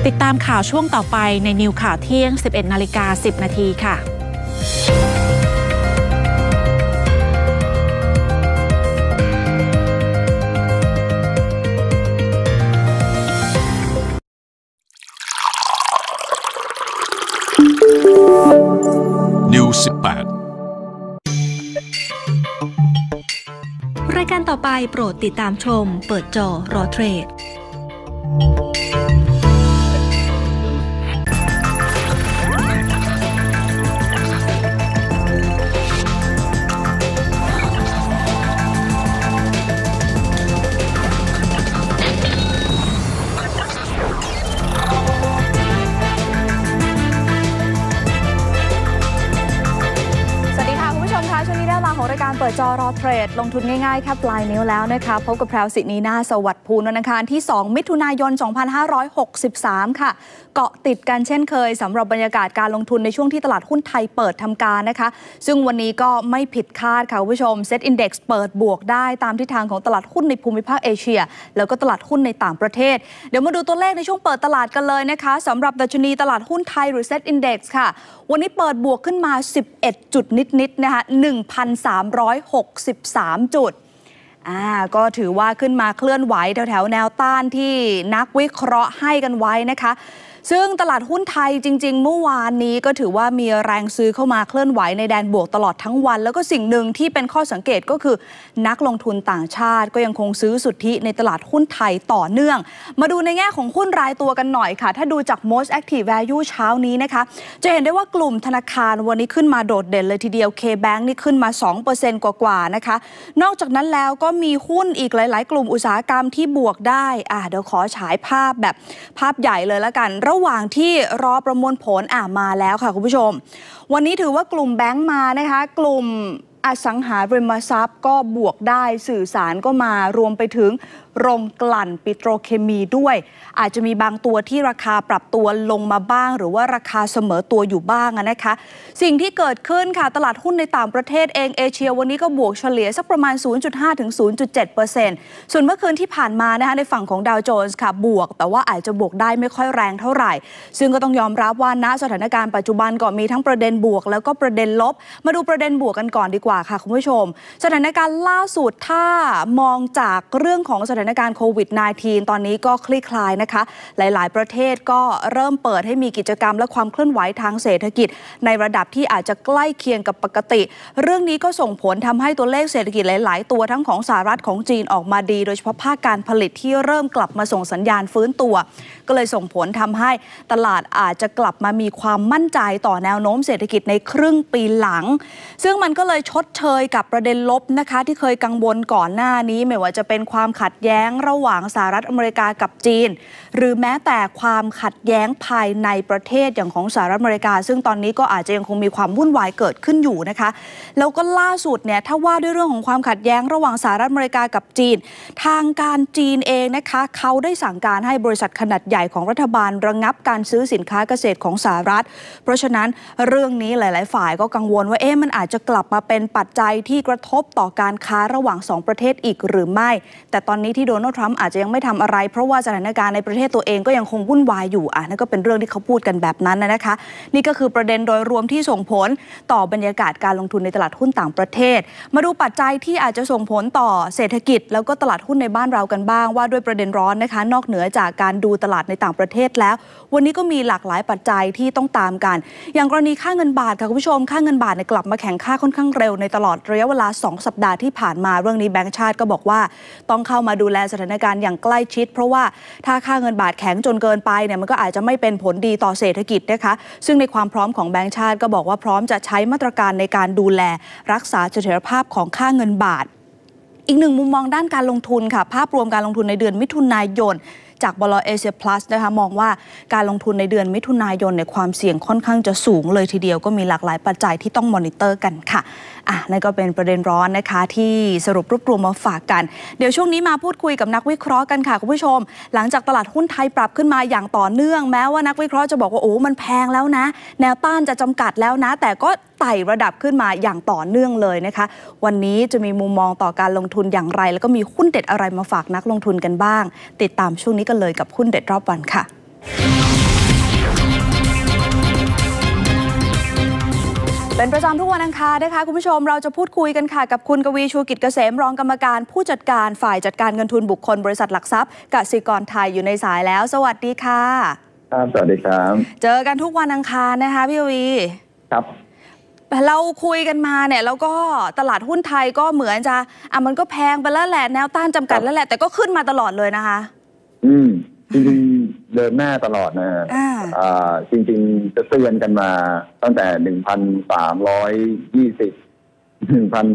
ติดตามข่าวช่วงต่อไปในนิวข่าวเที่ยง 11:10 นาทีค่ะนิว18 รายการต่อไปโปรดติดตามชมเปิดจอรอเทรดช่วงนี้ได้เวลาของรายการเปิดจอรอเทรดลงทุนง่ายๆแค่ปลายนิ้วแล้วนะคะพบกับแพรวศินีนาสวัสดิ์ภูลวันอังคารที่ 2 มิถุนายน 2563 ค่ะเกาะติดกันเช่นเคยสำหรับบรรยากาศการลงทุนในช่วงที่ตลาดหุ้นไทยเปิดทำการนะคะซึ่งวันนี้ก็ไม่ผิดคาดค่ะคุณผู้ชมเซ็ตอินดี x เปิดบวกได้ตามทิศทางของตลาดหุ้นในภูมิภาคเอเชียแล้วก็ตลาดหุ้นในต่างประเทศเดี๋ยวมาดูตัวเลขในช่วงเปิดตลาดกันเลยนะคะสำหรับดัชนีตลาดหุ้นไทยหรือเซ็ตอินดี x ค่ะวันนี้เปิดบวกขึ้นมา11จุดนิดๆนะคะ 1,363 จุดก็ถือว่าขึ้นมาเคลื่อนไหวแถวๆแนวต้านที่นักวิเคราะห์ให้กันไว้นะคะซึ่งตลาดหุ้นไทยจริงๆเมื่อวานนี้ก็ถือว่ามีแรงซื้อเข้ามาเคลื่อนไหวในแดนบวกตลอดทั้งวันแล้วก็สิ่งหนึ่งที่เป็นข้อสังเกตก็คือนักลงทุนต่างชาติก็ยังคงซื้อสุทธิในตลาดหุ้นไทยต่อเนื่องมาดูในแง่ของหุ้นรายตัวกันหน่อยค่ะถ้าดูจาก Most Active Value เช้านี้นะคะจะเห็นได้ว่ากลุ่มธนาคารวันนี้ขึ้นมาโดดเด่นเลยทีเดียว K-Bank นี่ขึ้นมา 2% กว่าๆนะคะนอกจากนั้นแล้วก็มีหุ้นอีกหลายๆกลุ่มอุตสาหกรรมที่บวกได้เดี๋ยวขอฉายภาพแบบภาพใหญ่เลยละกันระหว่างที่รอประมวลผลมาแล้วค่ะคุณผู้ชมวันนี้ถือว่ากลุ่มแบงก์มานะคะกลุ่มอสังหาริมทรัพย์ก็บวกได้สื่อสารก็มารวมไปถึงโรงกลั่นปิโตรเคมีด้วยอาจจะมีบางตัวที่ราคาปรับตัวลงมาบ้างหรือว่าราคาเสมอตัวอยู่บ้างนะคะสิ่งที่เกิดขึ้นค่ะตลาดหุ้นในต่างประเทศเองเอเชียวันนี้ก็บวกเฉลี่ยสักประมาณ 0.5 ถึง 0.7% ส่วนเมื่อคืนที่ผ่านมานะคะในฝั่งของดาวโจนส์ค่ะบวกแต่ว่าอาจจะบวกได้ไม่ค่อยแรงเท่าไหร่ซึ่งก็ต้องยอมรับว่าณสถานการณ์ปัจจุบันก็มีทั้งประเด็นบวกแล้วก็ประเด็นลบมาดูประเด็นบวกกันก่อนดีกว่าค่ะคุณผู้ชมสถานการณ์ล่าสุดถ้ามองจากเรื่องของสถานการณ์โควิด -19 ตอนนี้ก็คลี่คลายนะคะหลายๆประเทศก็เริ่มเปิดให้มีกิจกรรมและความเคลื่อนไหวทางเศรษฐกิจในระดับที่อาจจะใกล้เคียงกับปกติเรื่องนี้ก็ส่งผลทำให้ตัวเลขเศรษฐกิจหลายๆตัวทั้งของสหรัฐของจีนออกมาดีโดยเฉพาะภาคการผลิตที่เริ่มกลับมาส่งสัญญาณฟื้นตัวก็เลยส่งผลทำให้ตลาดอาจจะกลับมามีความมั่นใจต่อแนวโน้มเศรษฐกิจในครึ่งปีหลังซึ่งมันก็เลยชดเชยกับประเด็นลบนะคะที่เคยกังวลก่อนหน้านี้ไม่ว่าจะเป็นความขัดแย้งระหว่างสหรัฐอเมริกากับจีนหรือแม้แต่ความขัดแย้งภายในประเทศอย่างของสหรัฐอเมริกาซึ่งตอนนี้ก็อาจจะยังคงมีความวุ่นวายเกิดขึ้นอยู่นะคะแล้วก็ล่าสุดเนี่ยถ้าว่าด้วยเรื่องของความขัดแย้งระหว่างสหรัฐอเมริกากับจีนทางการจีนเองนะคะเขาได้สั่งการให้บริษัทขนาดใหญ่ของรัฐบาลระงับการซื้อสินค้าเกษตรของสหรัฐเพราะฉะนั้นเรื่องนี้หลายๆฝ่ายก็กังวลว่ามันอาจจะกลับมาเป็นปัจจัยที่กระทบต่อการค้าระหว่าง2ประเทศอีกหรือไม่แต่ตอนนี้ที่โดนัลด์ทรัมป์อาจจะยังไม่ทำอะไรเพราะว่าสถานการณ์ในประเทศตัวเองก็ยังคงวุ่นวายอยู่นั่นก็เป็นเรื่องที่เขาพูดกันแบบนั้นนะคะนี่ก็คือประเด็นโดยรวมที่ส่งผลต่อบรรยากาศการลงทุนในตลาดหุ้นต่างประเทศมาดูปัจจัยที่อาจจะส่งผลต่อเศรษฐกิจแล้วก็ตลาดหุ้นในบ้านเรากันบ้างว่าด้วยประเด็นร้อนนะคะนอกเหนือจากการดูตลาดในต่างประเทศแล้ววันนี้ก็มีหลากหลายปัจจัยที่ต้องตามกันอย่างกรณีค่าเงินบาทค่ะคุณผู้ชมค่าเงินบาทกลับมาแข็งค่าค่อนข้างเร็วในตลอดระยะเวลา2สัปดาห์ที่ผ่านมาเรื่องนี้แบงก์ชาติก็บอกว่าต้องเข้ามาดูแลสถานการณ์อย่างใกล้ชิดเพราะว่าถ้าค่าเงินบาทแข็งจนเกินไปเนี่ยมันก็อาจจะไม่เป็นผลดีต่อเศรษฐกิจนะคะซึ่งในความพร้อมของแบงก์ชาติก็บอกว่าพร้อมจะใช้มาตรการในการดูแลรักษาเสถียรภาพของค่าเงินบาทอีกหนึ่งมุมมองด้านการลงทุนค่ะภาพรวมการลงทุนในเดือนมิถุนายนจากบล.เอเชียพลัสนะคะมองว่าการลงทุนในเดือนมิถุนายนในความเสี่ยงค่อนข้างจะสูงเลยทีเดียวก็มีหลากหลายปัจจัยที่ต้องมอนิเตอร์กันค่ะนั่นก็เป็นประเด็นร้อนนะคะที่สรุปรวบรวมมาฝากกันเดี๋ยวช่วงนี้มาพูดคุยกับนักวิเคราะห์กันค่ะคุณผู้ชมหลังจากตลาดหุ้นไทยปรับขึ้นมาอย่างต่อเนื่องแม้ว่านักวิเคราะห์จะบอกว่ามันแพงแล้วนะแนวต้านจะจำกัดแล้วนะแต่ก็ไต่ระดับขึ้นมาอย่างต่อเนื่องเลยนะคะวันนี้จะมีมุมมองต่อการลงทุนอย่างไรแล้วก็มีหุ้นเด็ดอะไรมาฝากนักลงทุนกันบ้างติดตามช่วงนี้กันเลยกับหุ้นเด็ดรอบวันค่ะเป็นประจำทุกวันอังคารนะคะคุณผู้ชมเราจะพูดคุยกันค่ะกับคุณกวีชูกิจเกษมรองกรรมการผู้จัดการฝ่ายจัดการเงินทุนบุคคลบริษัทหลักทรัพย์กสิกรไทยอยู่ในสายแล้วสวัสดีค่ะครับสวัสดีครับเจอกันทุกวันอังคารนะคะพี่กวีครับเราคุยกันมาเนี่ยแล้วก็ตลาดหุ้นไทยก็เหมือนจะมันก็แพงไปแล้วแหละแนวต้านจำกัดแล้วแหละแต่ก็ขึ้นมาตลอดเลยนะคะจริงๆเดินหน้าตลอดนะจริงๆจะเตือนกันมาตั้งแต่1,320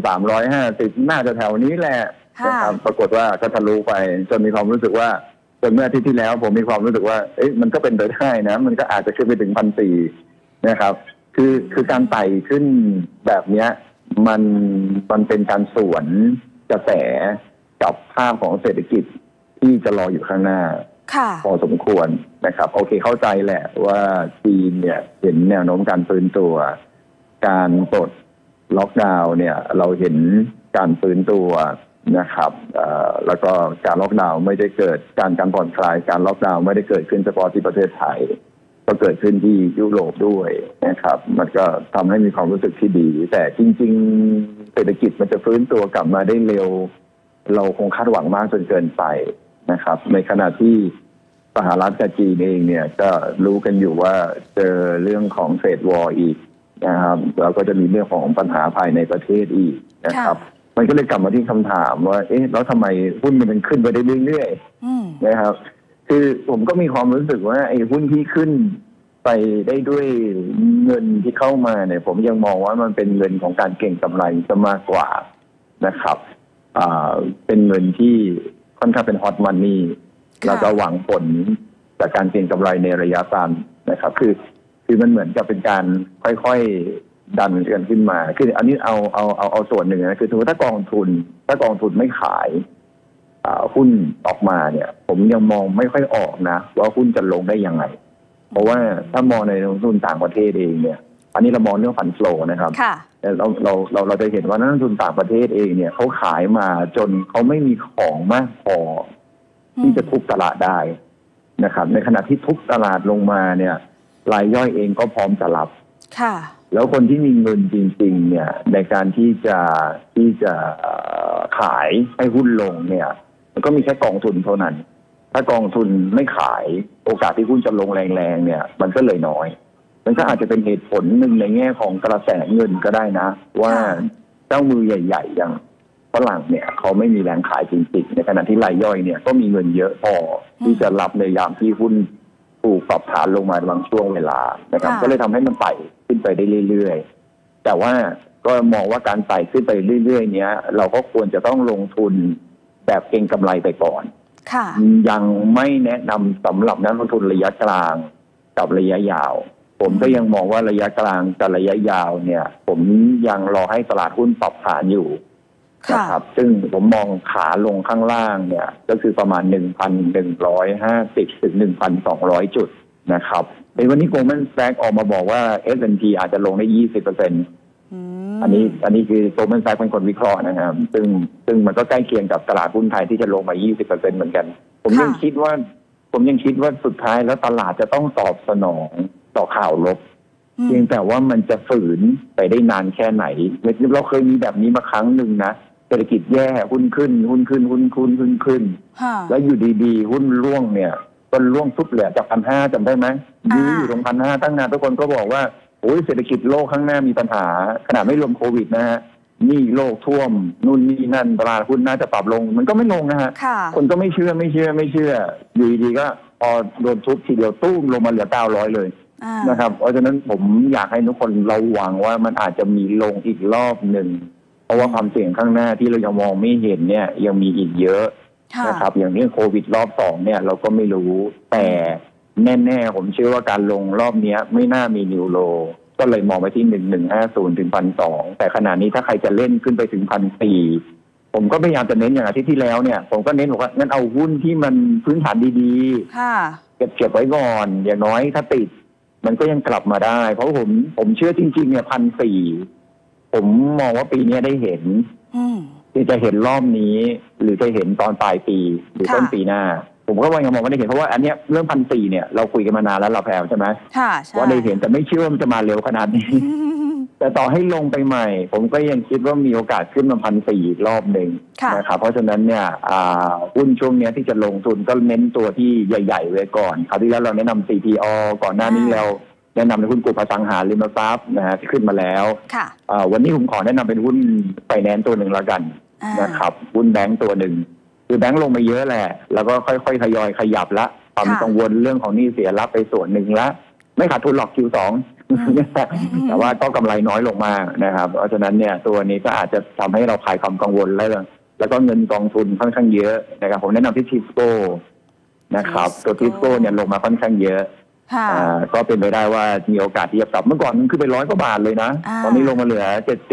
1,350น่าจะแถวนี้แหละนะครับปรากฏว่าก็ทะลุไปจนมีความรู้สึกว่าจนเมื่ออาทิตย์ที่แล้วผมมีความรู้สึกว่ามันก็เป็นไปได้นะมันก็อาจจะขึ้นไปถึง1,400นะครับคือการไต่ขึ้นแบบนี้มันเป็นการสวนกระแสกับภาพของเศรษฐกิจที่จะรออยู่ข้างหน้าพอสมควรนะครับโอเคเข้าใจแหละว่าจีนเนี่ยเห็นแนวโน้มการฟื้นตัวการปลดล็อกดาวน์เนี่ยเราเห็นการฟื้นตัวนะครับแล้วก็การล็อกดาวน์ไม่ได้เกิดการผ่อนคลายการล็อกดาวน์ไม่ได้เกิดขึ้นเฉพาะที่ประเทศไทยก็เกิดขึ้นที่ยุโรปด้วยนะครับมันก็ทำให้มีความรู้สึกที่ดีแต่จริงๆเศรษฐกิจมันจะฟื้นตัวกลับมาได้เร็วเราคงคาดหวังมากจนเกินไปนะครับในขณะที่สหรัฐกับจีนเองเนี่ยก็รู้กันอยู่ว่าเจอเรื่องของเทรดวอร์อีกนะครับแล้วก็จะมีเรื่องของปัญหาภายในประเทศอีกนะครับมันก็เลยกลับมาที่คำถามว่าแล้วทำไมหุ้นมันขึ้นไปได้เรื่อยๆนะครับคือผมก็มีความรู้สึกว่าไอ้หุ้นที่ขึ้นไปได้ด้วยเงินที่เข้ามาเนี่ยผมยังมองว่ามันเป็นเงินของการเก็งกำไรจะมากกว่านะครับเป็นเงินที่ค่อนข้างเป็นฮอตมันนี่แล้วก็หวังผลจากการเก็งกำไรในระยะสั้นนะครับคือมันเหมือนกับเป็นการค่อยๆดันกันขึ้นมาคืออันนี้เอาส่วนหนึ่งนะคือสมมติถ้ากองทุนไม่ขายหุ้นออกมาเนี่ยผมยังมองไม่ค่อยออกนะว่าหุ้นจะลงได้ยังไงเพราะว่าถ้ามองในนักลงทุนต่างประเทศเองเนี่ยอันนี้เรามองเรื่องฟันโฟลนะครับเราจะเห็นว่านักลงทุนต่างประเทศเองเนี่ยเขาขายมาจนเขาไม่มีของมากพอที่จะทุบตลาดได้นะครับในขณะที่ทุบตลาดลงมาเนี่ยรายย่อยเองก็พร้อมจะรับแล้วคนที่มีเงินจริงๆเนี่ยในการที่จะขายให้หุ้นลงเนี่ยมันก็มีแค่กองทุนเท่านั้นถ้ากองทุนไม่ขายโอกาสที่หุ้นจะลงแรงๆเนี่ยมันก็เลยน้อยมันก็อาจจะเป็นเหตุผลหนึ่งในแง่ของกระแสเงินก็ได้นะว่าเจ้ามือใหญ่ๆอย่างฝรั่งเนี่ยเขาไม่มีแรงขายจริงๆในขณะที่รายย่อยเนี่ยก็มีเงินเยอะพอที่จะรับในยามที่หุ้นถูกปรับฐานลงมาบางช่วงเวลานะครับก็เลยทำให้มันไต่ขึ้นไปได้เรื่อยๆแต่ว่าก็มองว่าการไต่ขึ้นไปเรื่อยๆเนี้ยเราก็ควรจะต้องลงทุนแบบเก็งกำไรไปก่อนยังไม่แนะนำสำหรับนักลงทุนระยะกลางกับระยะยาวผมก็ยังมองว่าระยะกลางกับระยะยาวเนี่ยผมยังรอให้ตลาดหุ้นปรับฐานอยู่นะครับซึ่งผมมองขาลงข้างล่างเนี่ยก็คือประมาณ 1,150 ถึง 1,200 จุดนะครับในวันนี้Goldman Sachsออกมาบอกว่า S&P อาจจะลงได้ 20%อันนี้คือGoldman Sachsเป็นคนวิเคราะห์นะครับซึ่งมันก็ใกล้เคียงกับตลาดหุ้นไทยที่จะลงมา 20% เหมือนกันผมยังคิดว่าสุดท้ายแล้วตลาดจะต้องตอบสนองต่อข่าวลบเพียงแต่ว่ามันจะฝืนไปได้นานแค่ไหนเราเคยมีแบบนี้มาครั้งหนึ่งนะเศรษฐกิจแย่หุ้นขึ้นแล้วอยู่ดีๆหุ้นร่วงเนี่ยก็ร่วงปุ๊บเหลือจาก 1,500 จำได้ไหมอยู่ตรง 1,500 ตั้งนานทุกคนก็บอกว่าโอ้ยเศรษฐกิจโลกข้างหน้ามีปัญหาขนาดไม่รวมโควิดนะฮะนี่โลกท่วมนู่นนี่นั่นตลาดหุ้นน่าจะปรับลงมันก็ไม่ลงนะฮะคนก็ไม่เชื่ออยู่ดีๆก็พอโดนทุบทีเดียวตุ้มลงมาเหลือ900เลยนะครับเพราะฉะนั้นผมอยากให้ทุกคนเราหวังว่ามันอาจจะมีลงอีกรอบหนึ่งเพราะว่าความเสี่ยงข้างหน้าที่เรายังมองไม่เห็นเนี่ยยังมีอีกเยอะนะครับอย่างนี้โควิดรอบ2เนี่ยเราก็ไม่รู้แต่แน่ๆผมเชื่อว่าการลงรอบนี้ไม่น่ามีนิวโลก็เลยมองไปที่1150 ถึง 1,200 แต่ขณะนี้ถ้าใครจะเล่นขึ้นไปถึง 1,400 ผมก็พยายามจะเน้นอย่างอาทิตย์ที่แล้วเนี่ยผมก็เน้นบอกว่างั้นเอาหุ้นที่มันพื้นฐานดีๆเก็บไว้ก่อนอย่างน้อยถ้าติดมันก็ยังกลับมาได้เพราะผมเชื่อจริงๆเนี่ย 1,400 ผมมองว่าปีนี้ได้เห็นที่จะเห็นรอบนี้หรือจะเห็นตอนปลายปีหรือต้นปีหน้าผมก็ยังมองว่าได้เห็นเพราะว่าอันเนี้ยเรื่อง 1,400 เนี่ยเราคุยกันมานานแล้วเราแพรวใช่ไหมว่าได้เห็นแต่ไม่เชื่อว่ามันจะมาเร็วขนาดนี้แต่ต่อให้ลงไปใหม่ผมก็ยังคิดว่ามีโอกาสขึ้นมา1,400อีกรอบหนึ่งนะครับเพราะฉะนั้นเนี่ยหุ้นช่วงนี้ที่จะลงทุนก็เน้นตัวที่ใหญ่ๆไว้ก่อนคราวที่แล้วเราแนะนำ CPO ก่อนหน้านี้เราแนะนำในหุ้นกลุ่มอสังหาริมทรัพย์นะฮะที่ขึ้นมาแล้ววันนี้ผมขอแนะนำเป็นหุ้นไฟแนนซ์ตัวหนึ่งละกันนะครับหุ้นแบงก์ตัวหนึ่งคือแบงก์ลงมาเยอะแหละแล้วก็ค่อยๆทยอยขยับละความกังวลเรื่องของหนี้เสียรับไปส่วนหนึ่งละไม่ขาดทุนหรอก Q2 แต่ว่าก็กำไรน้อยลงมากนะครับเพราะฉะนั้นเนี่ยตัวนี้ก็อาจจะทำให้เราคลายความกังวลแล้วก็เงินกองทุนค่อนข้างเยอะนะครับผมแนะนำที่ทิสโก้นะครับตัวทิสโก้เนี่ยลงมาค่อนข้างเยอะก็เป็นไปได้ว่ามีโอกาสที่จะกลับเมื่อก่อนมันขึ้นไป100 กว่าบาทเลยนะตอนนี้ลงมาเหลือ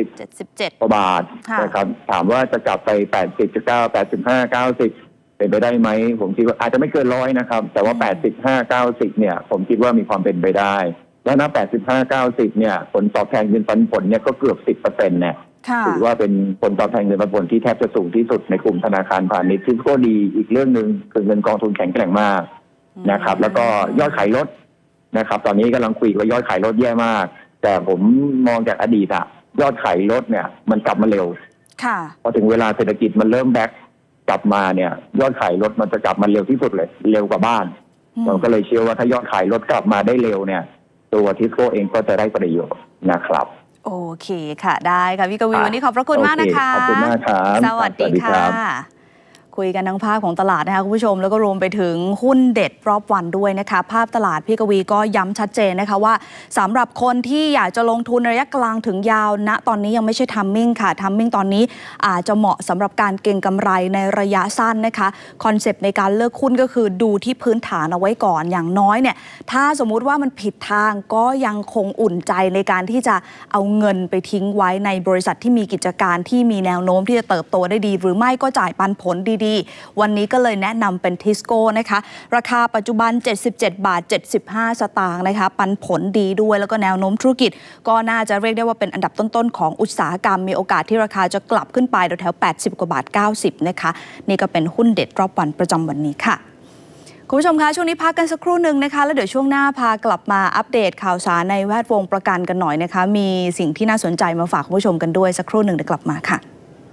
77กว่าบาทนะครับถามว่าจะกลับไป80 9 85 90เป็นไปได้ไหมผมคิดว่าอาจจะไม่เกิน100นะครับแต่ว่า85 90เนี่ยผมคิดว่ามีความเป็นไปได้แล้วนะ85 90เนี่ยผลตอบแทนเงินปันผลเนี่ยก็เกือบ 10% เนี่ยถือว่าเป็นผลตอบแทนเงินปันผลที่แทบจะสูงที่สุดในกลุ่มธนาคารพาณิชย์ที่ก็ดีอีกเรื่องนึงคือเงินกองทุนแข็งแกร่งมากนะครับแล้วก็ยอดขายรถนะครับตอนนี้กำลังคุยว่ายอดขายรถแย่มากแต่ผมมองจากอดีตอะยอดขายรถเนี่ยมันกลับมาเร็วพอถึงเวลาเศรษฐกิจมันเริ่มแบ็คกลับมาเนี่ยยอดขายรถมันจะกลับมาเร็วที่สุดเลยเร็วกว่าบ้านผมก็เลยเชื่อว่าถ้ายอดขายรถกลับมาได้เร็วเนี่ยตัวทิสโก้เองก็จะได้ประโยชน์นะครับโอเคค่ะได้ค่ะพี่กวีวันนี้ขอบพระคุณมากนะคะขอบคุณมากครับสวัสดีค่ะคุยกันทั้งภาพของตลาดนะคะคุณผู้ชมแล้วก็รวมไปถึงหุ้นเด็ดรอบวันด้วยนะคะภาพตลาดพี่กวีก็ย้ำชัดเจนนะคะว่าสำหรับคนที่อยากจะลงทุนระยะกลางถึงยาวณตอนนี้ยังไม่ใช่ทัมมิ่งค่ะทัมมิ่งตอนนี้อาจจะเหมาะสำหรับการเก็งกำไรในระยะสั้นนะคะคอนเซปต์ในการเลือกหุ้นก็คือดูที่พื้นฐานเอาไว้ก่อนอย่างน้อยเนี่ยถ้าสมมุติว่ามันผิดทางก็ยังคงอุ่นใจในการที่จะเอาเงินไปทิ้งไว้ในบริษัทที่มีกิจการที่มีแนวโน้มที่จะเติบโตได้ดีหรือไม่ก็จ่ายปันผลดีๆวันนี้ก็เลยแนะนำเป็นทิสโก้นะคะราคาปัจจุบัน77 บาท 75 สตางค์นะคะปันผลดีด้วยแล้วก็แนวโน้มธุรกิจก็น่าจะเรียกได้ว่าเป็นอันดับต้นๆของอุตสาหกรรมมีโอกาสที่ราคาจะกลับขึ้นไปแถวๆ80 กว่าบาท 90นะคะนี่ก็เป็นหุ้นเด็ดรอบวันประจำวันนี้ค่ะคุณผู้ชมคะช่วงนี้พักกันสักครู่หนึ่งนะคะแล้วเดี๋ยวช่วงหน้าพากลับมาอัปเดตข่าวสารในแวดวงประกันกันหน่อยนะคะมีสิ่งที่น่าสนใจมาฝากคุณผู้ชมกันด้วยสักครู่หนึ่งเดี๋ยวกลับมาค่ะ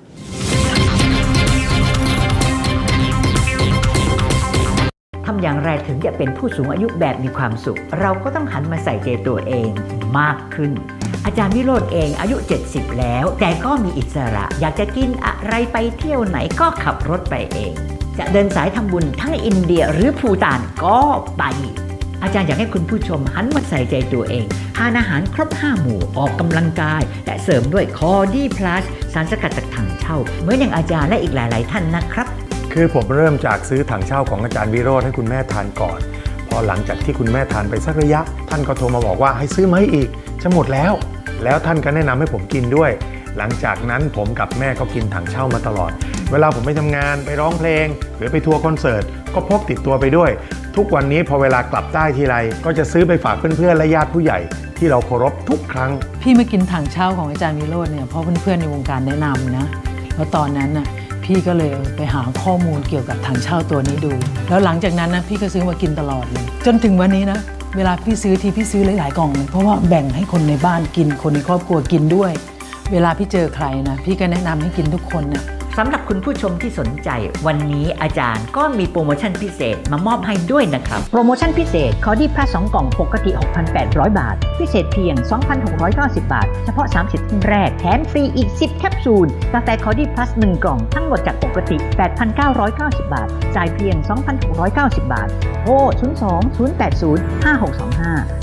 ทำอย่างไรถึงจะเป็นผู้สูงอายุแบบมีความสุขเราก็ต้องหันมาใส่ใจตัวเองมากขึ้นอาจารย์วิโรจน์เองอายุ70แล้วแต่ก็มีอิสระอยากจะกินอะไรไปเที่ยวไหนก็ขับรถไปเองจะเดินสายทำบุญทั้งอินเดียหรือภูฏานก็ไปอาจารย์อยากให้คุณผู้ชมหันมาใส่ใจตัวเองทานอาหารครบ5 หมู่ออกกำลังกายและเสริมด้วยคอดี้พลัสสารสกัดจากถังเช่าเหมือนอย่างอาจารย์และอีกหลายๆท่านนะครับคือผมเริ่มจากซื้อถังเช่าของอาจารย์วิโรจน์ให้คุณแม่ทานก่อนพอหลังจากที่คุณแม่ทานไปสักระยะท่านก็โทรมาบอกว่าให้ซื้อมาให้อีกจะหมดแล้วท่านก็แนะนำให้ผมกินด้วยหลังจากนั้นผมกับแม่ก็กินถังเช่ามาตลอดเวลาผมไปทำงานไปร้องเพลงหรือไปทัวร์คอนเสิร์ตก็พกติดตัวไปด้วยทุกวันนี้พอเวลากลับใต้ทีไรก็จะซื้อไปฝากเพื่อนๆและญาติผู้ใหญ่ที่เราเคารพทุกครั้งพี่มากินถังเช่าของอาจารย์วิโรจน์เนี่ยเพราะเพื่อนๆในวงการแนะนำนะแล้วตอนนั้นน่ะพี่ก็เลยไปหาข้อมูลเกี่ยวกับถังเช่าตัวนี้ดูแล้วหลังจากนั้นนะพี่ก็ซื้อมากินตลอดเลยจนถึงวันนี้นะเวลาพี่ซื้อพี่ซื้อหลายๆกล่องเลยเพราะว่าแบ่งให้คนในบ้านกินคนในครอบครัวกินด้วยเวลาพี่เจอใครนะพี่ก็แนะนำให้กินทุกคนนะสำหรับคุณผู้ชมที่สนใจวันนี้อาจารย์ก็มีโปรโมชั่นพิเศษมามอบให้ด้วยนะครับโปรโมชั่นพิเศษคอดี้พลัส2 กล่องปกติ 6,800 บาทพิเศษเพียง 2,690 บาทเฉพาะ30 ท่านแรกแถมฟรีอีก10 แคปซูลกาแฟคอดี้พลัส1 กล่องทั้งหมดจากปกติ 8,990 บาทจ่ายเพียง 2,690 บาทโทร 02-080-5625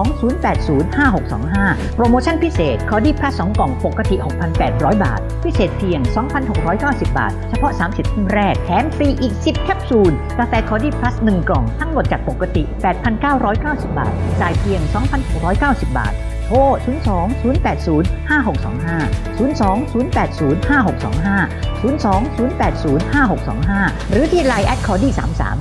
02-080-5625 โปรโมชั่นพิเศษคอดี้พลัส2 กล่องปกติ 6,800 บาทพิเศษเพียง 2,690 บาทเฉพาะ30 ท่านแรกแถมฟรีอีก10 แคปซูลกาแฟคอดี้พลัส1 กล่องทั้งหมดจากปกติ 8,990 บาทจ่ายเพียง 2,690 บาทโทร 02-080-5625 02-080-5625 02-080-5625 หรือที่ LINE @cody33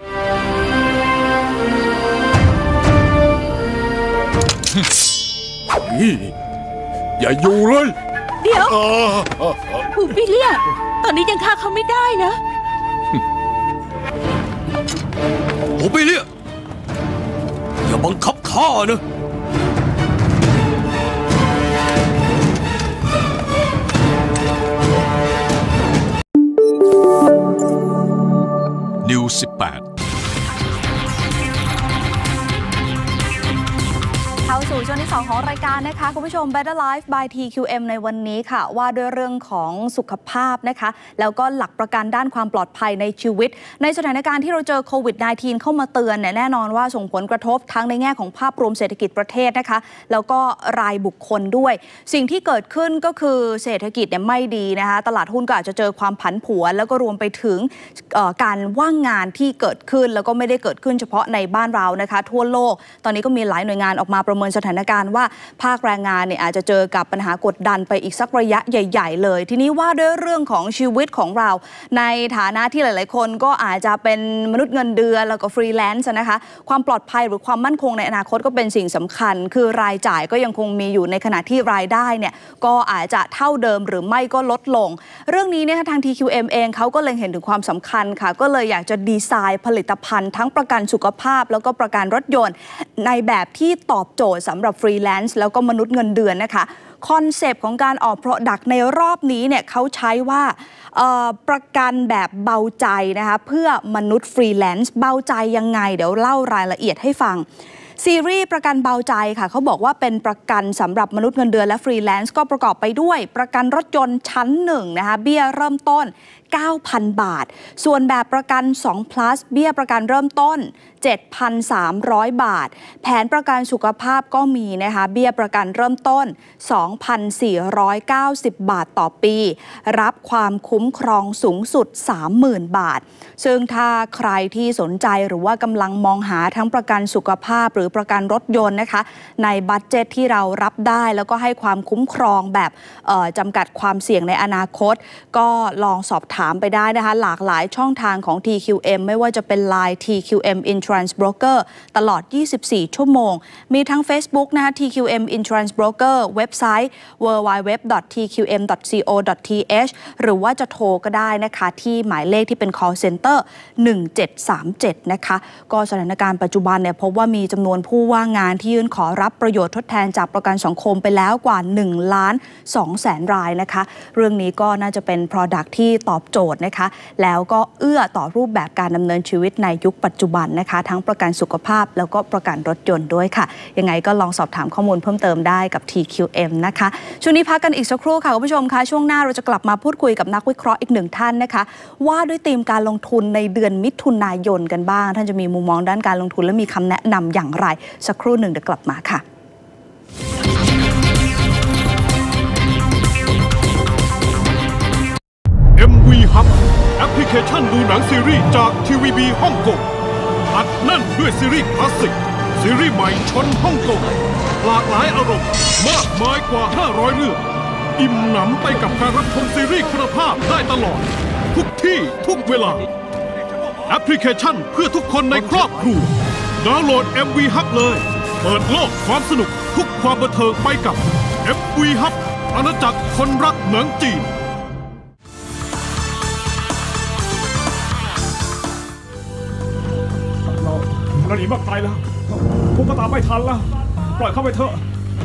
อย่าอยู่เลยเดี๋ยวผู้พี่เลี่ยตอนนี้ยังฆ่าเขาไม่ได้นะผู้พี่เลี่ยอย่าบังคับข้านะเข้าสู่ช่วงที่ 2 ของรายการนะคะคุณผู้ชม Better Life by TQM ในวันนี้ค่ะว่าด้วยเรื่องของสุขภาพนะคะแล้วก็หลักประกันด้านความปลอดภัยในชีวิตในสถานการณ์ที่เราเจอโควิด -19 เข้ามาเตือนเนี่ยแน่นอนว่าส่งผลกระทบทั้งในแง่ของภาพรวมเศรษฐกิจประเทศนะคะแล้วก็รายบุคคลด้วยสิ่งที่เกิดขึ้นก็คือเศรษฐกิจเนี่ยไม่ดีนะคะตลาดหุ้นก็อาจจะเจอความผันผวนแล้วก็รวมไปถึงการว่างงานที่เกิดขึ้นแล้วก็ไม่ได้เกิดขึ้นเฉพาะในบ้านเรานะคะทั่วโลกตอนนี้ก็มีหลายหน่วยงานออกมาประเมินสถานการณ์ว่าภาคแรงงานเนี่ยอาจจะเจอกับปัญหากดดันไปอีกสักระยะใหญ่ๆเลยทีนี้ว่าด้วยเรื่องของชีวิตของเราในฐานะที่หลายๆคนก็อาจจะเป็นมนุษย์เงินเดือนแล้วก็ฟรีแลนซ์นะคะความปลอดภัยหรือความมั่นคงในอนาคตก็เป็นสิ่งสำคัญคือรายจ่ายก็ยังคงมีอยู่ในขณะที่รายได้เนี่ยก็อาจจะเท่าเดิมหรือไม่ก็ลดลงเรื่องนี้เนี่ยทาง TQM เองเขาก็เล็งเห็นถึงความสำคัญค่ะก็เลยอยากจะดีไซน์ผลิตภัณฑ์ทั้งประกันสุขภาพแล้วก็ประกันรถยนต์ในแบบที่ตอบโจทย์สำหรับฟรีแลนซ์แล้วก็มนุษย์เงินเดือนนะคะคอนเซปต์ของการออก Product ในรอบนี้เนี่ยเขาใช้ว่าประกันแบบเบาใจนะคะเพื่อมนุษย์ฟรีแลนซ์เบาใจยังไงเดี๋ยวเล่ารายละเอียดให้ฟังซีรีส์ประกันเบาใจค่ะเขาบอกว่าเป็นประกันสำหรับมนุษย์เงินเดือนและฟรีแลนซ์ก็ประกอบไปด้วยประกันรถยนต์ชั้น1นะคะเบี้ยเริ่มต้น 9,000 บาทส่วนแบบประกัน2 plus เบี้ยประกันเริ่มต้น 7,300 บาทแผนประกันสุขภาพก็มีนะคะเบี้ยประกันเริ่มต้น 2,490 บาทต่อปีรับความคุ้มครองสูงสุด 30,000 บาทซึ่งถ้าใครที่สนใจหรือว่ากำลังมองหาทั้งประกันสุขภาพหรือประกันรถยนต์นะคะในบัดเจ็ตที่เรารับได้แล้วก็ให้ความคุ้มครองแบบจำกัดความเสี่ยงในอนาคตก็ลองสอบถามไปได้นะคะหลากหลายช่องทางของ TQM ไม่ว่าจะเป็น Line TQM Insurance Broker ตลอด 24 ชั่วโมงมีทั้ง Facebook นะคะ TQM Insurance Broker เว็บไซต์ www.tqm.co.th หรือว่าจะโทรก็ได้นะคะที่หมายเลขที่เป็น call center 1737 นะคะก็สถานการณ์ปัจจุบันเนี่ยพบว่ามีจำนวนผู้ว่างงานที่ยื่นขอรับประโยชน์ทดแทนจากประกันสังคมไปแล้วกว่า 1,200,000 รายนะคะเรื่องนี้ก็น่าจะเป็น Product ที่ตอบโจทย์นะคะแล้วก็เอื้อต่อรูปแบบการดำเนินชีวิตในยุคปัจจุบันนะคะทั้งประกันสุขภาพแล้วก็ประกันรถยนต์ด้วยค่ะยังไงก็ลองสอบถามข้อมูลเพิ่มเติมได้กับ TQM นะคะช่วงนี้พักกันอีกสักครู่ค่ะคุณผู้ชมคะช่วงหน้าเราจะกลับมาพูดคุยกับนักวิเคราะห์อีกหนึ่งท่านนะคะว่าด้วยธีมการลงทุนในเดือนมิถุนายนกันบ้างท่านจะมีมุมมองด้านการลงทุนและมีคำแนะนำอย่างไรสักครู่หนึ่งเดี๋ยวกลับมาค่ะ MV Hub แอปพลิเคชันดูหนังซีรีส์จาก TVB ฮ่องกงอัดแน่นด้วยซีรีส์คลาสสิกซีรีส์ใหม่ชนฮ่องกงหลากหลายอารมณ์มากมายกว่า500เรื่องอิ่มหนำไปกับการรับชมซีรีส์คุณภาพได้ตลอดทุกที่ทุกเวลาแอปพลิเคชันเพื่อทุกคนในครอบครัวดาวน์โหลด MV Hub เลยเปิดโลกความสนุกทุกความบันเทิงไปกับ MV Hub อาณาจักรคนรักหนังจีนเราหนีมาไกลแล้วพวกก็ตามไม่ทันแล้วปล่อยเข้าไปเถอะ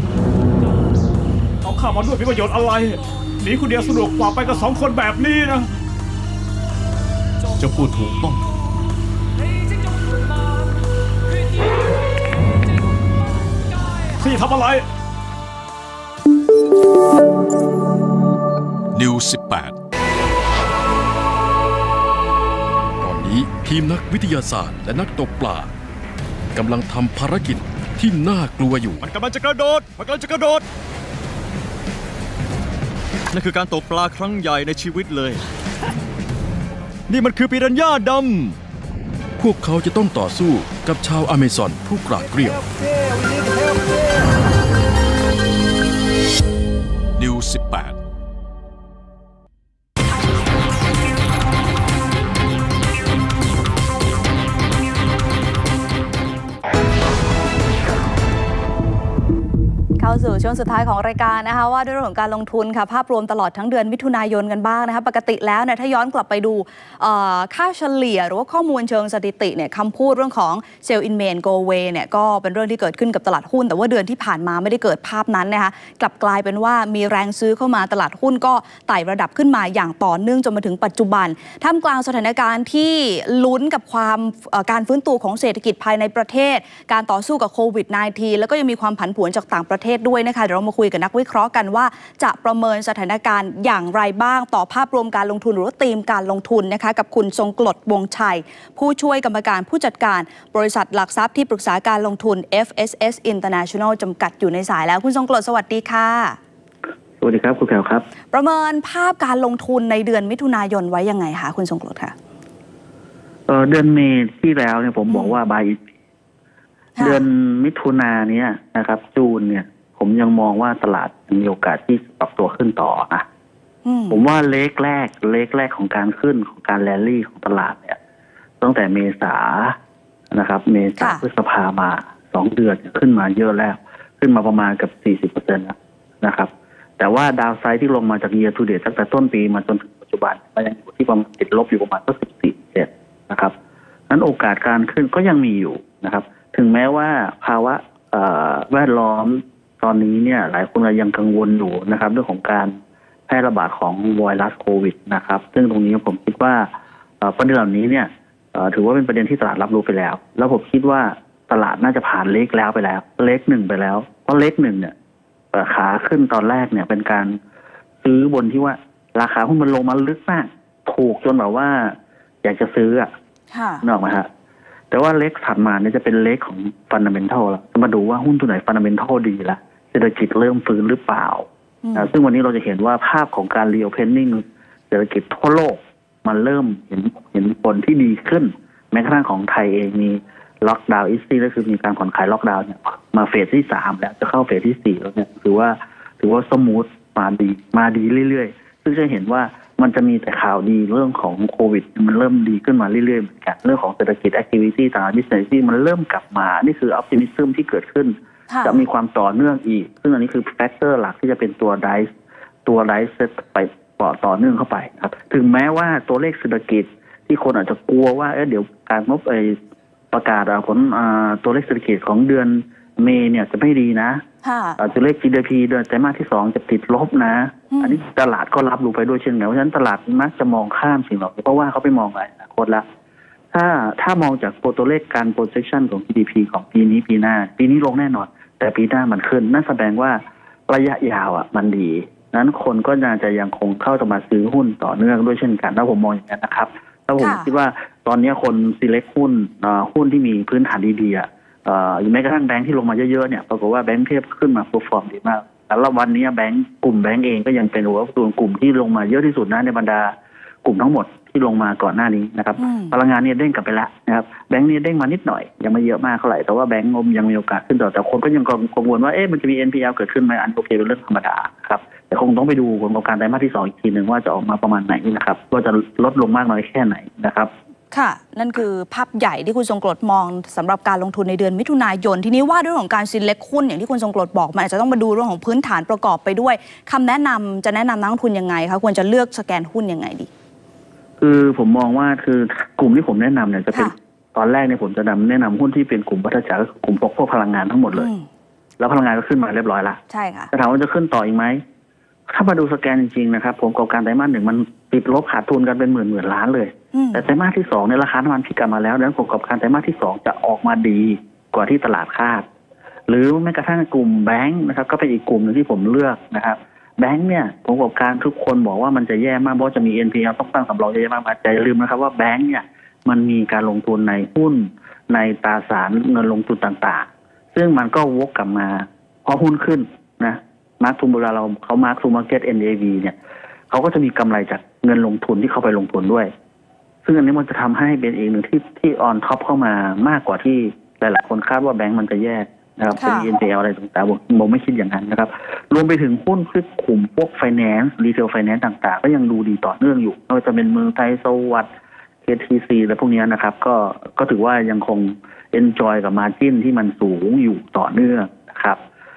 เอาข้ามาด้วยมีประโยชน์อะไรหนีคนเดียวสะดวกกว่าไปกับ2 คนแบบนี้นะจะพูดถูกต้องพี่ทำอะไรนิว18ตอนนี้ทีมนักวิทยาศาสตร์และนักตกปลากำลังทำภารกิจที่น่ากลัวอยู่มันกำลังจะกระโดดนั่นคือการตกปลาครั้งใหญ่ในชีวิตเลยนี่มันคือปิรันย่าดำพวกเขาจะต้องต่อสู้กับชาวอเมซอนผู้กราดเกรียมนิว18 เข้าสู่ช่วงสุดท้ายของรายการนะคะว่าด้วยเรื่องของการลงทุนค่ะภาพรวมตลอดทั้งเดือนมิถุนายนกันบ้างนะคะปกติแล้วเนี่ยถ้าย้อนกลับไปดูค่าเฉลี่ยหรือว่าข้อมูลเชิงสถิติเนี่ยคำพูดเรื่องของ sell in May go away เนี่ยก็เป็นเรื่องที่เกิดขึ้นกับตลาดหุ้นแต่ว่าเดือนที่ผ่านมาไม่ได้เกิดภาพนั้นนะคะกลับกลายเป็นว่ามีแรงซื้อเข้ามาตลาดหุ้นก็ไต่ระดับขึ้นมาอย่างต่อเนื่องจนมาถึงปัจจุบันท่ามกลางสถานการณ์ที่ลุ้นกับการฟื้นตัวของเศรษฐกิจภายในประเทศการต่อสู้กับโควิด -19 แล้วก็ยังมีความผันผวนจากต่างประเทศด้วยนะคะเดี๋ยวเรามาคุยกับนักวิเคราะห์กันว่าจะประเมินสถานการณ์อย่างไรบ้างต่อภาพรวมการลงทุนหรือว่าธีมการลงทุนนะคะกับคุณทรงกลดวงชัยผู้ช่วยกรรมการผู้จัดการบริษัทหลักทรัพย์ที่ปรึกษาการลงทุน FSS International จำกัดอยู่ในสายแล้วคุณทรงกลดสวัสดีค่ะสวัสดีครับคุณแพรวครับประเมินภาพการลงทุนในเดือนมิถุนายนไว้ยังไงคะคุณทรงกลดค่ะเดือนเมษที่แล้วเนี่ยผมบอกว่าบายเดือนมิถุนาเนี้ยนะครับจูนเนี่ยผมยังมองว่าตลาดมีโอกาสที่ปรับตัวขึ้นต่อนะผมว่าเลขแรกของการขึ้นของการแรลลี่ของตลาดเนี่ยตั้งแต่เมษานะครับเมษาพฤษภามา2 เดือนขึ้นมาเยอะแล้วขึ้นมาประมาณกับ 40% นะครับแต่ว่าดาวไซด์ที่ลงมาจาก year to date ตั้งแต่ต้นปีมาจนถึงปัจจุบันมันยังอยู่ที่ประมาณติดลบอยู่ประมาณสัก 14% นะครับนั้นโอกาสการขึ้นก็ยังมีอยู่นะครับถึงแม้ว่าภาวะแวดล้อมตอนนี้เนี่ยหลายคนยังกังวลอยู่นะครับเรื่องของการแพร่ระบาดของไวรัสโควิดนะครับซึ่งตรงนี้ผมคิดว่าประเด็นเหล่านี้เนี่ยถือว่าเป็นประเด็นที่ตลาดรับรู้ไปแล้วแล้วผมคิดว่าตลาดน่าจะผ่านเลขแล้วไปแล้วเลข1ไปแล้วเพราะเลข1เนี่ยขาขึ้นตอนแรกเนี่ยเป็นการซื้อบนที่ว่าราคาหุ้นมันลงมาลึกมากถูกจนแบบว่าอยากจะซื้อนึกออกไหมฮะแต่ว่าเลขถัดมาเนี่ยจะเป็นเลขของฟันดัมเมนทัลแล้วจะมาดูว่าหุ้นตัวไหนฟันดัมเมนทัลดีละเศรษฐกิจเริ่มฟื้นหรือเปล่าซึ่งวันนี้เราจะเห็นว่าภาพของการรีโอเพนนิ่งเศรษฐกิจทั่วโลกมันเริ่มเห็นผลที่ดีขึ้นแม้กระทั่งของไทยเองมีล็อกดาวน์อีซี่ก็คือมีการผ่อนคลายล็อกดาวน์เนี่ยมาเฟสที่3แล้วจะเข้าเฟสที่4แล้วเนี่ยถือว่าสมูทมาดีเรื่อยๆซึ่งจะเห็นว่ามันจะมีแต่ข่าวดีเรื่องของโควิดมันเริ่มดีขึ้นมาเรื่อยๆเหมือนกันเรื่องของเศรษฐกิจแอคทิวิตี้ต่างๆบิสเนสที่มันเริ่มกลับมานี่คือออพติมิซึมที่เกิดขึ้นจะมีความต่อเนื่องอีกซึ่งอันนี้คือแฟกเตอร์หลักที่จะเป็นตัวไดซ์เซตไปต่อเนื่องเข้าไปครับถึงแม้ว่าตัวเลขเศรษฐกิจที่คนอาจจะกลัวว่าเดี๋ยวการประกาศผลตัวเลขเศรษฐกิจของเดือนเมษเนี่ยจะไม่ดีนะตัวเลข GDP เดือนไตรมาสที่2จะติดลบนะอันนี้ตลาดก็รับรู้ไปด้วยเช่นกันเพราะฉะนั้นตลาดมักจะมองข้ามสิ่งเหล่านี้เพราะว่าเขาไปมองอะไรอนาคตแล้วถ้ามองจากตัวเลขการ projection ของ GDP ของปีนี้ลงแน่นอนแต่ปีหน้ามันขึ้นนั่นแสดงว่าระยะยาวมันดีนั้นคนก็น่าจะยังคงเข้ามาซื้อหุ้นต่อเนื่องด้วยเช่นกันแล้วผมมองอย่างนั้นนะครับแล้วผมคิดว่าตอนนี้คน select หุ้นที่มีพื้นฐานดีๆแม้กระทั่งแบงค์ที่ลงมาเยอะๆเนี่ยปรากฏว่าแบงค์เทียบขึ้นมาเพอร์ฟอร์มดีมากแล้ววันนี้กลุ่มแบงค์เองก็ยังเป็นตัวกลุ่มที่ลงมาเยอะที่สุดนะในบรรดากลุ่มทั้งหมดที่ลงมาก่อนหน้านี้นะครับพลังงานเนี่ยเด้งกลับไปแล้วนะครับแบงค์เนี่ยเด้งมานิดหน่อยยังไม่เยอะมากเท่าไหร่แต่ว่าแบงค์ยังมีโอกาสขึ้นต่อแต่คนก็ยังกังวลว่ามันจะมี NPL เกิดขึ้นไหมอันโอเคเป็นเรื่องธรรมดาครับแต่คงต้องไปดูผลประกอบการไตรมาสที่2อีกทีนึงว่าจะออกมาประมาณไหนนะครับว่าจะลดลงมากน้อยแค่ไหนนะครับค่ะนั่นคือภาพใหญ่ที่คุณทรงกลดมองสำหรับการลงทุนในเดือนมิถุนายนทีนี้ว่าเรื่องของการselectหุ้นอย่างที่คุณทรงกลดบอกมันอาจจะต้องมาดูเรื่องของพื้นฐานประกอบไปด้วยคำแนะนำจะแนะนำนักลงทุนยังไงคะควรจะเลือกสแกนหุ้นยังไงดีคือผมมองว่าคือกลุ่มที่ผมแนะนำเนี่ยจะเป็นตอนแรกเนี่ยผมจะแนะนำหุ้นที่เป็นกลุ่มวัฏจักรก็คือกลุ่มพวกพลังงานทั้งหมดเลยแล้วพลังงานก็ขึ้นมาเรียบร้อยละใช่ค่ะแต่ถามว่าจะขึ้นต่ออีกไหมถ้ามาดูสแกนจริงๆนะครับผมกับการไตรมาส1มันติดลบขาดทุนกันเป็นหมื่นล้านเลยแต่ไตรมาสที่2ในราคาน้ำมันพลิกกลับมาแล้วดังนั้นผมกับการไตรมาสที่2จะออกมาดีกว่าที่ตลาดคาดหรือแม้กระทั่งกลุ่มแบงค์นะครับก็เป็นอีกกลุ่มนึงที่ผมเลือกนะครับแบงค์เนี่ยผมกับการทุกคนบอกว่ามันจะแย่มากเพราะจะมี NPL ต้องตั้งสำรองเยอะมากแต่อย่าลืมนะครับว่าแบงค์เนี่ยมันมีการลงทุนในหุ้นในตราสารเงินลงทุนต่างๆซึ่งมันก็วกกลับมาพอหุ้นขึ้นนะมาร์คทูเวลาเขามาร์คทูมาร์เก็ต NAV เนี่ยเขาก็จะมีกำไรจากเงินลงทุนที่เขาไปลงทุนด้วยซึ่งอันนี้มันจะทำให้เป็นอีกหนึ่งที่ออนท็อปเข้ามามากกว่าที่หลายๆคนคาดว่าแบงค์มันจะแย่นะครับเป็น NPL อะไรต่างๆผมไม่คิดอย่างนั้นนะครับรวมไปถึงหุ้นที่กลุ่มพวก finance retail finance ต่างๆก็ยังดูดีต่อเนื่องอยู่ไม่ว่าจะเป็นเมืองไทยสวัสดิ์ KTC และพวกนี้นะครับก็ถือว่ายังคง enjoy กับ margin ที่มันสูงอยู่ต่อเนื่องนะครับ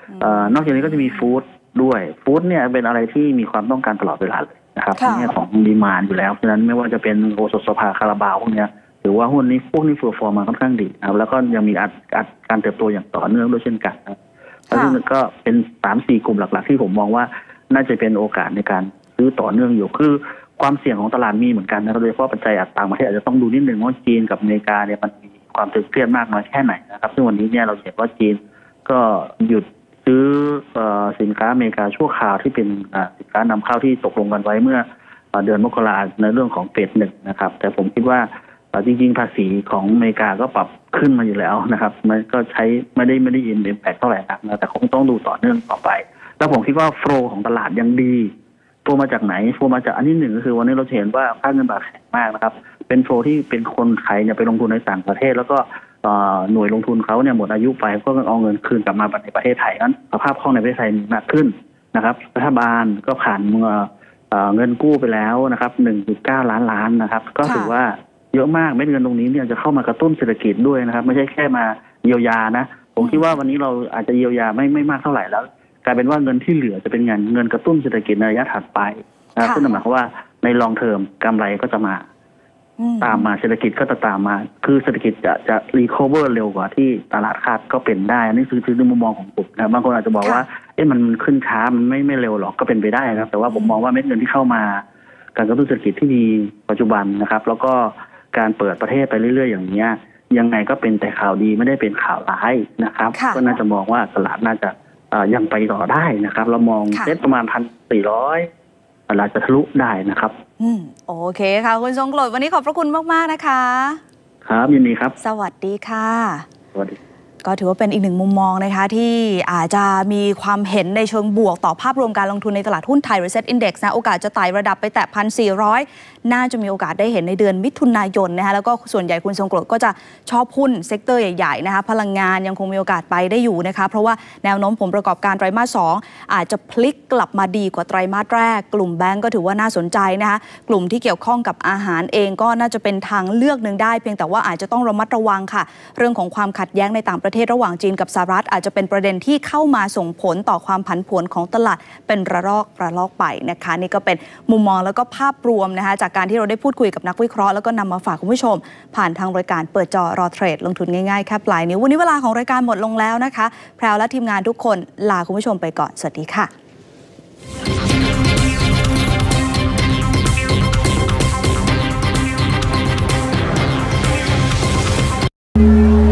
นอกจากนี้ก็จะมีฟู้ดด้วยฟู้ดเนี่ยเป็นอะไรที่มีความต้องการตลอดเวลาเลยนะครับในแง่ของดีมานด์อยู่แล้วฉะนั้นไม่ว่าจะเป็นโอสถสภาคาราบาวพวกนี้หรือว่าหุ้นนี้พวกนี้เฟอร์ฟอร์มมาค่อนข้างดีนะครับแล้วก็ยังมีการเติบโตอย่างต่อเนื่องด้วยเช่นกันนะครับซึ่งก็เป็น 3-4 กลุ่มหลักๆที่ผมมองว่าน่าจะเป็นโอกาสในการซื้อต่อเนื่องอยู่คือความเสี่ยงของตลาดมีเหมือนกันนะโดยเฉพาะปัจจัยต่างประเทศอาจจะต้องดูนิดนึงว่าจีนกับอเมริกาเนี่ยมันมีความตึงเครียดมากน้อยแค่ไหนนะครับซึ่งวันนี้เนี่ยเราเห็นว่าจีนก็หยุดซื้อสินค้าอเมริกาชั่วคราวที่เป็นสินค้านำเข้าที่ตกลงกันไว้เมื่อเดือนมกราในเรื่องของเฟส 1นะครับแต่ผมคิดว่าจริงๆภาษีของอเมริกาก็ปรับขึ้นมาอยู่แล้วนะครับมันก็ใช้ไม่ได้อิมแพคเท่าไหร่นักนะแต่คงต้องดูต่อเนื่องต่อไปแล้วผมคิดว่าโฟลของตลาดยังดีโฟลมาจากไหนโฟลมาจากอันที่หนึ่งก็คือวันนี้เราเห็นว่าค่าเงินบาทแข็งมากนะครับเป็นโฟลที่เป็นคนไทยเนี่ยไปลงทุนในต่างประเทศแล้วก็หน่วยลงทุนเขาเนี่ยหมดอายุไปก็เอาเงินคืนกลับมาในประเทศไทยนั้นสภาพคล่องในประเทศไทยมีมากขึ้นนะครับรัฐบาลก็ผ่านเงินกู้ไปแล้วนะครับ 1.9 ล้านนะครับก็ถือว่าเยอะมากเม็ดเงินตรงนี้เนี่ยจะเข้ามากระตุ้นเศรษฐกิจด้วยนะครับไม่ใช่แค่มาเยียวยานะผมคิดว่าวันนี้เราอาจจะเยียวยาไม่มากเท่าไหร่แล้วกลายเป็นว่าเงินที่เหลือจะเป็นเงินกระตุ้นเศรษฐกิจในระยะถัดไปนะครับซึ่งหมายความว่าในลองเทอมกำไรก็จะมาตามมาเศรษฐกิจก็จะตามมาคือเศรษฐกิจจะรีคอเวอร์เร็วกว่าที่ตลาดคาดก็เป็นได้อันนี้คือในมุมมองของผมนะบางคนอาจจะบอกว่ามันขึ้นช้ามันไม่เร็วหรอกก็เป็นไปได้ครับแต่ว่าผมมองว่าเม็ดเงินที่เข้ามาการกระตุ้นเศรษฐกิจที่ดีปัจจุบันนะครับแล้วก็การเปิดประเทศไปเรื่อยๆอย่างนี้ยังไงก็เป็นแต่ข่าวดีไม่ได้เป็นข่าวร้ายนะครับก็น่าจะมองว่าตลาดน่าจะยังไปต่อได้นะครับเรามองเซ็ตประมาณ 1,400 อาจจะทะลุได้นะครับโอเคค่ะคุณทรงกรดวันนี้ขอบพระคุณมากๆนะคะครับยินดีครับสวัสดีค่ะสวัสดีก็ถือว่าเป็นอีกหนึ่งมุมมองนะคะที่อาจจะมีความเห็นในเชิงบวกต่อภาพรวมการลงทุนในตลาดหุ้นไทย Reset Index นะโอกาสจะไต่ระดับไปแตะ 1,400 น่าจะมีโอกาสได้เห็นในเดือนมิถุนายนนะคะแล้วก็ส่วนใหญ่คุณทรงกรดก็จะชอบหุ้นเซกเตอร์ใหญ่ๆนะคะพลังงานยังคงมีโอกาสไปได้อยู่นะคะเพราะว่าแนวโน้มผลประกอบการไตรมาส 2อาจจะพลิกกลับมาดีกว่าไตรมาสแรกกลุ่มแบงก์ก็ถือว่าน่าสนใจนะคะกลุ่มที่เกี่ยวข้องกับอาหารเองก็น่าจะเป็นทางเลือกหนึ่งได้เพียงแต่ว่าอาจจะต้องระมัดระวังค่ะเรื่องของความขัดแย้งในต่างประเทศระหว่างจีนกับสหรัฐอาจจะเป็นประเด็นที่เข้ามาส่งผลต่อความผันผวนของตลาดเป็นระลอกไปนะคะนี่ก็เป็นมุมมองแล้วก็ภาพรวมนะคะจากการที่เราได้พูดคุยกับนักวิเคราะห์แล้วก็นำมาฝากคุณผู้ชมผ่านทางรายการเปิดจอรอเทรดลงทุนง่ายๆแค่ปลายนิ้ววันนี้เวลาของรายการหมดลงแล้วนะคะแพรวและทีมงานทุกคนลาคุณผู้ชมไปก่อนสวัสดีค่ะ